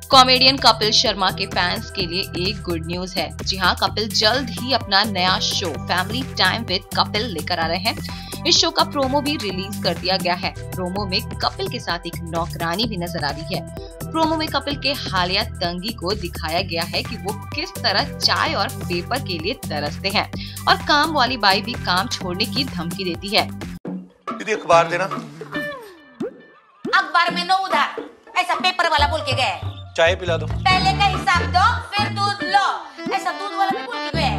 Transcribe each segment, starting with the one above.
Comedian Kapil Sharma के fans के लिए एक गुड न्यूज है। जी हाँ, कपिल जल्द ही अपना नया show family time with Kapil लेकर आ रहे हैं। इस शो का प्रोमो भी रिलीज कर दिया गया है। प्रोमो में कपिल के साथ एक नौकरानी भी नजर आ रही है। प्रोमो में कपिल के हालिया तंगी को दिखाया गया है कि वो किस तरह चाय और पेपर के लिए तरसते हैं और काम वाली बाई भी काम छोड़ने की धमकी देती है। दीदी अखबार देना। अखबार में नो उधार, ऐसा पेपर वाला बोल के गए। चाय पिला दो। पहले का हिसाब दो फिर दूध लो, ऐसा दूध वाला भी बोल के गए।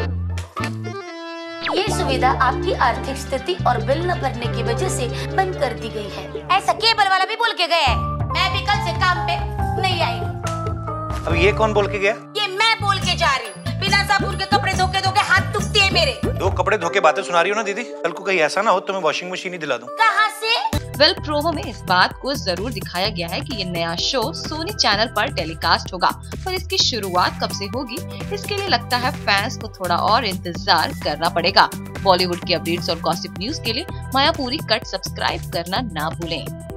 ये सुविधा आपकी आर्थिक स्थिति और बिल न भरने की वजह से बंद कर दी गई है, ऐसा केबल वाला भी बोल के गए। मैं भी कल से काम पे नहीं आई। अब ये कौन बोल के गया? ये मैं बोल के जा रही हूँ। बिना साबुन के कपड़े धोके धोके हाथ दुखते हैं मेरे। दो कपड़े धोके बातें सुना रही हो ना दीदी, कल को कहीं ऐसा ना हो तो मैं वॉशिंग मशीन ही दिला दूं। कहाँ से? वेल, प्रोमो में इस बात को जरूर दिखाया गया है कि ये नया शो सोनी चैनल पर टेलीकास्ट होगा, पर इसकी शुरुआत कब से होगी इसके लिए लगता है फैंस को थोड़ा और इंतजार करना पड़ेगा। बॉलीवुड के अपडेट्स और गॉसिप न्यूज के लिए मायापुरी कट सब्सक्राइब करना ना भूलें।